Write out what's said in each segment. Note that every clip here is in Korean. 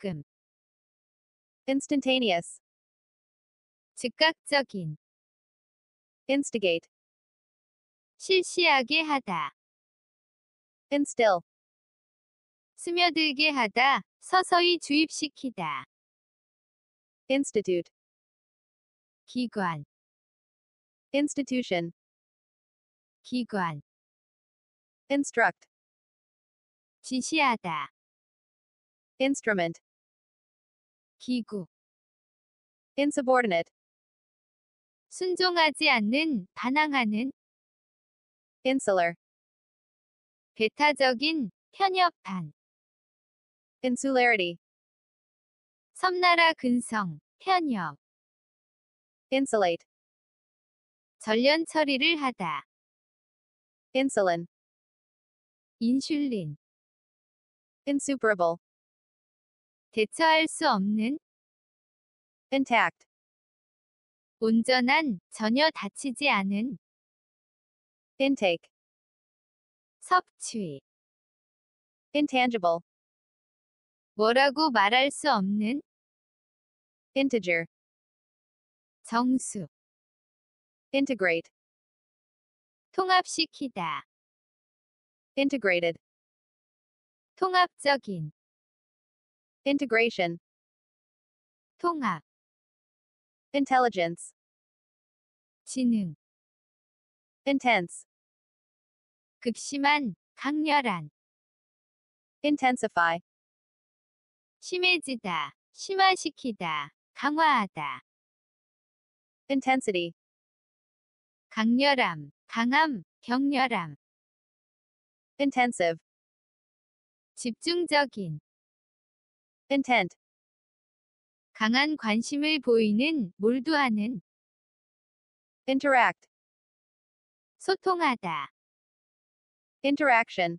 즉금, instantaneous, 즉각적인, instigate, 실시하게 하다, instill, 스며들게 하다, 서서히 주입시키다, institute, 기관, institution, 기관, instruct, 지시하다, instrument, 기구, insubordinate, 순종하지 않는, 반항하는, insular, 배타적인, 편협한, insularity, 섬나라 근성, 편협, insulate, 전련 처리를 하다, insulin, 인슐린, insuperable, 대처할 수 없는, intact, 온전한, 전혀 다치지 않은, intake, 섭취, intangible, 뭐라고 말할 수 없는, integer, 정수, integrate, 통합시키다, integrated, 통합적인, integration, 통합, intelligence, 지능, intense, 극심한, 강렬한, intensify, 심해지다, 심화시키다, 강화하다, intensity, 강렬함, 강함, 격렬함, intensive, 집중적인, intent, 강한 관심을 보이는, 몰두하는, interact, 소통하다, interaction,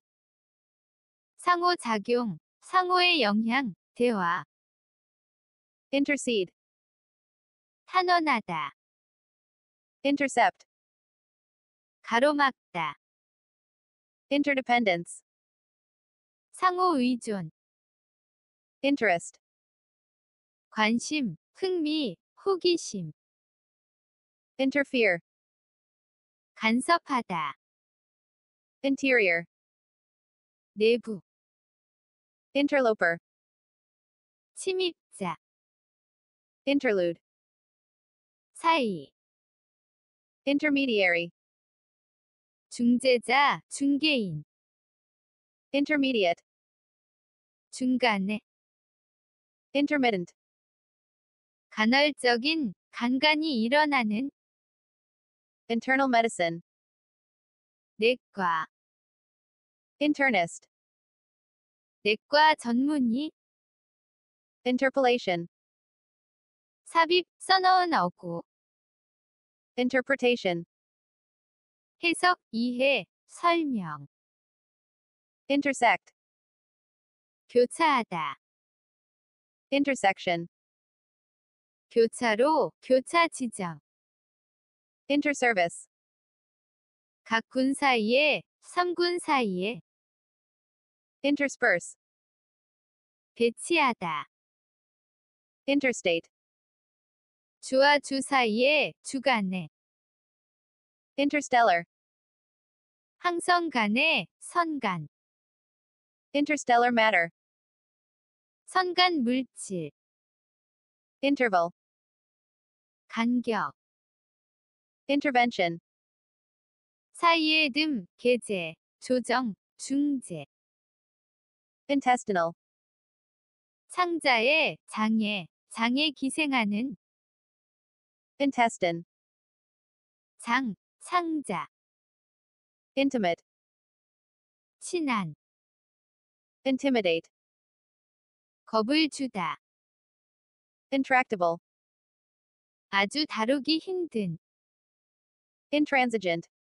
상호작용, 상호의 영향, 대화, intercede, 탄원하다, intercept, 가로막다, interdependence, 상호의존, interest, 관심, 흥미, 호기심, interfere, 간섭하다, interior, 내부, interloper, 침입자, interlude, 사이, intermediary, 중재자, 중개인, intermediate, 중간에, intermittent, 간헐적인, 간간히 일어나는, internal medicine, 내과, internist, 내과 전문의, interpolation, 삽입, 써넣은 어구, interpretation, 해석, 이해, 설명, intersect, 교차하다, intersection, 교차로, 교차 지점, interservice, 각 군 사이에, 3군 사이에, intersperse, 배치하다, interstate, 주와 주 사이에, 주간에, interstellar, 항성 간에, 선간, interstellar matter, 선간 물질, interval, 간격, intervention, 사이에 듬, 계제, 조정, 중재, intestinal, 상자에, 장애, 장애 기생하는, intestine, 장, 상자, intimate, 친한, intimidate, 겁을 주다, intractable, 아주 다루기 힘든, intransigent,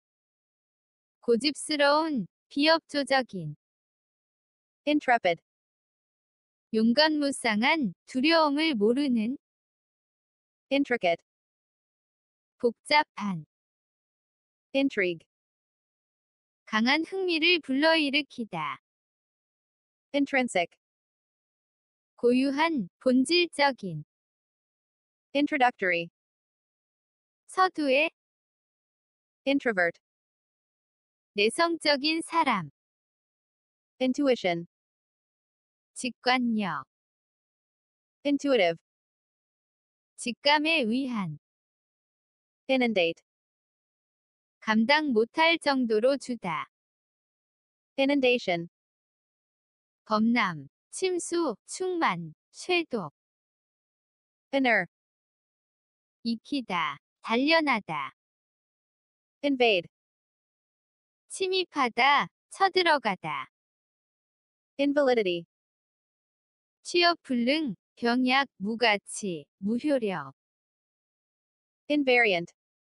고집스러운, 비협조적인, intrepid, 용감무쌍한, 두려움을 모르는, intricate, 복잡한, intrigue, 강한 흥미를 불러일으키다, intrinsic, 고유한, 본질적인. introductory, 서두에, introvert, 내성적인 사람. intuition, 직관력, intuitive, 직감에 의한. inundate, 감당 못할 정도로 주다. inundation, 범람, 침수, 충만, 쇄도. inner, 익히다, 단련하다. invade, 침입하다, 쳐들어가다. invalidity, 취업 불능, 병약, 무가치, 무효력. invariant,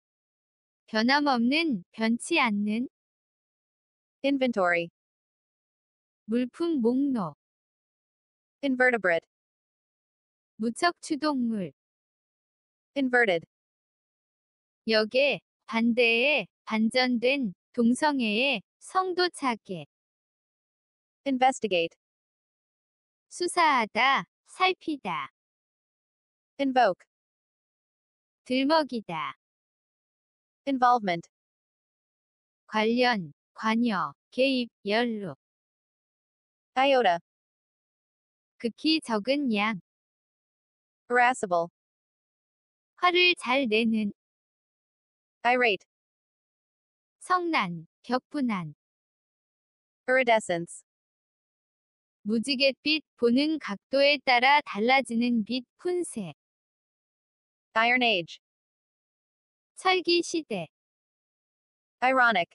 변함없는, 변치 않는. inventory, 물품 목록. invertebrate, 무척 추동물. inverted, 역에, 반대에, 반전된, 동성애에, 성도차게. investigate, 수사하다, 살피다. invoke, 들먹이다. involvement, 관련, 관여, 개입, 연루. iota, 극히 적은 양. irascible, 화를 잘 내는. irate, 성난, 격분한. iridescence, 무지갯빛, 보는 각도에 따라 달라지는 빛, 훈색. iron age, 철기 시대. ironic,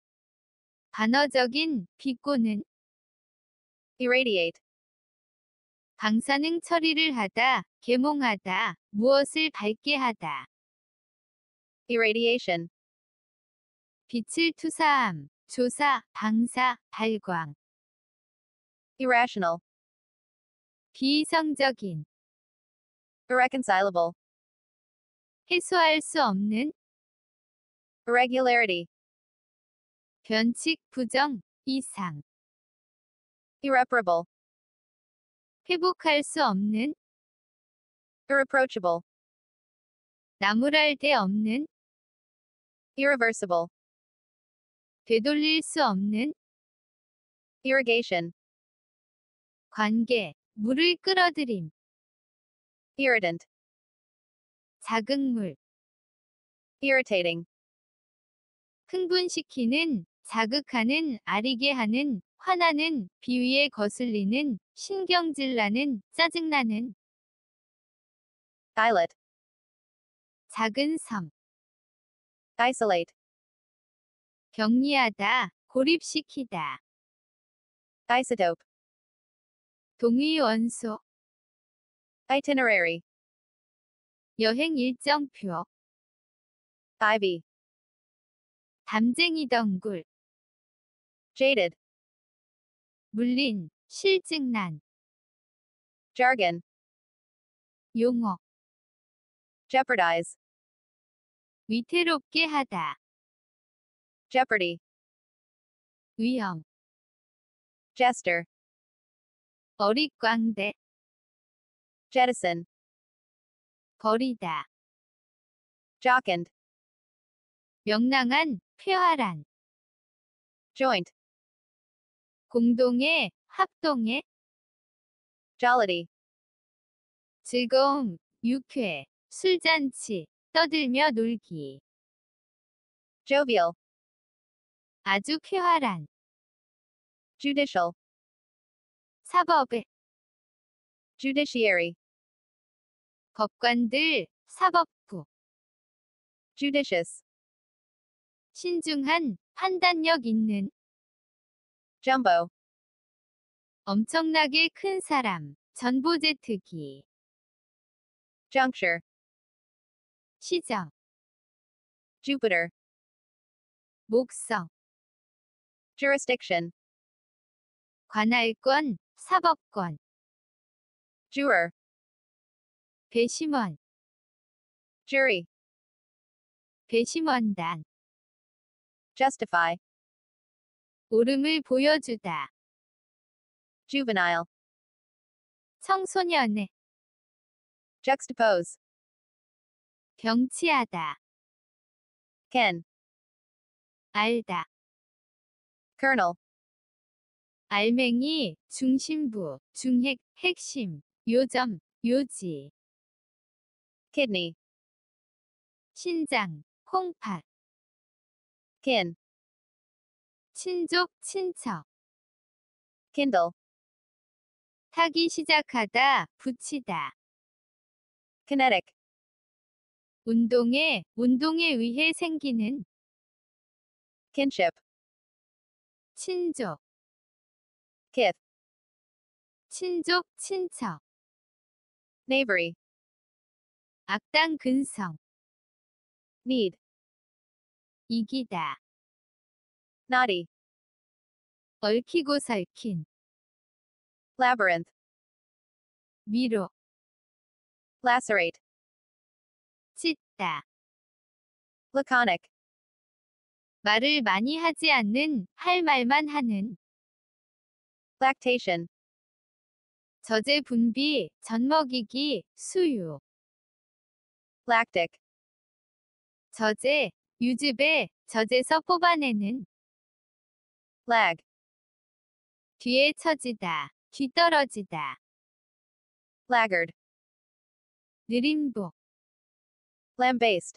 반어적인, 비꼬는. irradiate, 방사능 처리를 하다, 계몽하다, 무엇을 밝게 하다. irradiation, 빛을 투사함, 조사, 방사, 발광. irrational, 비이성적인. irreconcilable, 해소할 수 없는. irregularity, 변칙, 부정, 이상. irreparable, 회복할 수 없는. irreproachable, 나무랄 데 없는. irreversible, 되돌릴 수 없는. irrigation, 관계, 물을 끌어들임. irritant, 자극물. irritating, 흥분시키는, 자극하는, 아리게 하는, 화나는, 비위에 거슬리는, 신경질 나는, 짜증나는. islet, 작은 섬. isolate, 격리하다, 고립시키다. isotope, 동의 원소. itinerary, 여행 일정표. ivy, 담쟁이 덩굴. jaded, 물린, 실증난. jargon, 용어. jeopardize, 위태롭게 하다. jeopardy, 위험. jester, 어릿광대. jettison, 버리다. jocund, 명랑한, 쾌활한. joint, 공동의, 합동의. jollity, 즐거움, 유쾌, 술잔치, 떠들며 놀기. jovial, 아주 쾌활한. judicial, 사법의. judiciary, 법관들, 사법부. judicious, 신중한, 판단력 있는. jumbo, 엄청나게 큰 사람, 전보제트기. juncture, 시정, Jupiter, 목성, jurisdiction, 관할권, 사법권. juror, 배심원, jury, 배심원단. justify, 오름을 보여주다. juvenile, 청소년의, juxtapose, 병치하다, ken, 알다, kernel, 알맹이, 중심부, 중핵, 핵심, 요점, 요지, kidney, 신장, 콩팥, kin, 친족, 친척, kindle, 타기 시작하다, 붙이다, kinetic, 운동에 의해 생기는, kinship, 친족, kith, 친족, 친척, knavery, 악당 근성, need, 이기다, naughty, 얽히고 설킨, labyrinth, 위로, lacerate, 찢다, laconic, 말을 많이 하지 않는, 할 말만 하는, lactation, 저제 분비, 젖먹이기, 수유, lactic, 저제, 유즙에, 젖에서 뽑아내는, lag, 뒤에 처지다, 뒤떨어지다, laggard, 느림복, lambast,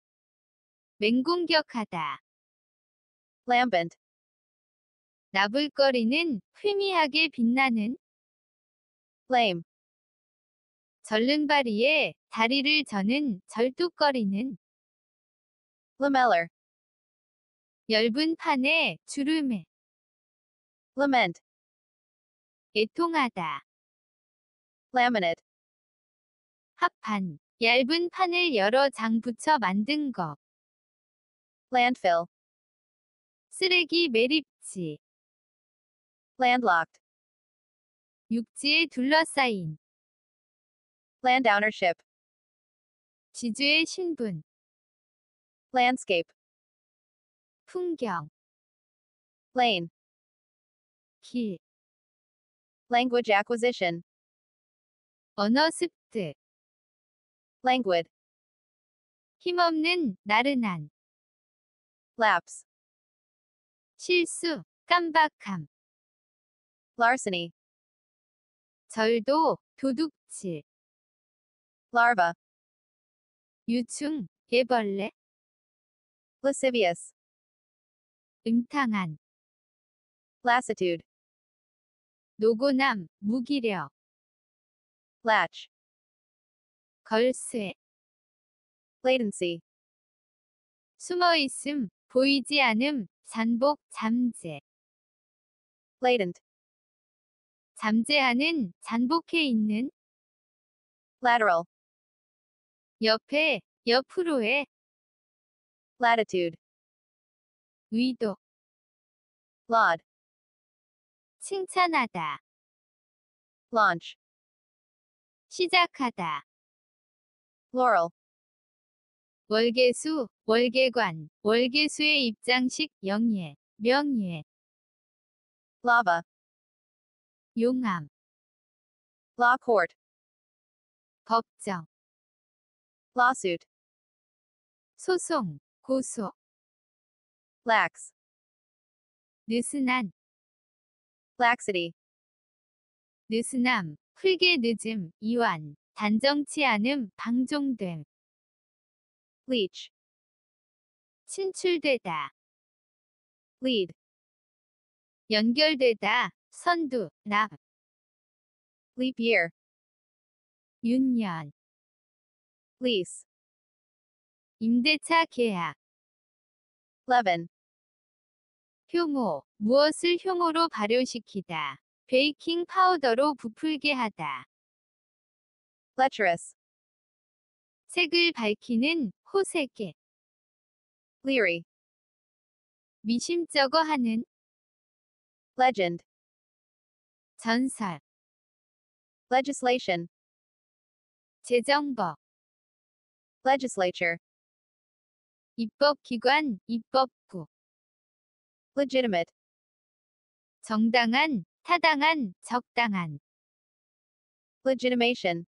맹공격하다, lambent, 나불거리는, 희미하게 빛나는, lame, 절름발이에, 다리를 저는, 절뚝거리는, lamellar, 엷은 판에, 주름에, lament, 애통하다, laminate, 합판, 얇은 판을 여러 장 붙여 만든 것, landfill, 쓰레기 매립지, landlocked, 육지에 둘러싸인, landownership, 지주의 신분, landscape, 풍경, lane, 길, language acquisition, 언어 습득, languid, 힘없는, 나른한, lapse, 실수, 깜박함, larceny, 절도, 도둑질, larva, 유충, 개벌레, lascivious, 음탕한, lassitude, 노고남, 무기력, latch, 걸쇠, latency, 숨어있음, 보이지 않음, 잠복, 잠재, latent, 잠재하는, 잠복해 있는, lateral, 옆에, 옆으로의, latitude, 의도, laud, 칭찬하다, launch, 시작하다, laurel, 월계수, 월계관, 월계수의 입장식, 영예, 명예, lava, 용암, law court, 법정, lawsuit, 소송, 고소, lax, 느슨한, laxity, 느슨함, 풀게 늦음, 이완, 단정치 않음, 방종됨, leech, 친출되다, lead, 연결되다, 선두, 납, leap year, 윤년, lease, 임대차 계약, leaven, 효모, 무엇을 효모로 발효시키다, 베이킹 파우더로 부풀게 하다, lecherous, 색을 밝히는, 호색에, leery, 미심쩍어 하는, legend, 전설, legislation, 재정법, legislature, 입법기관, 입법부, legitimate, 정당한, 타당한, 적당한, legitimation,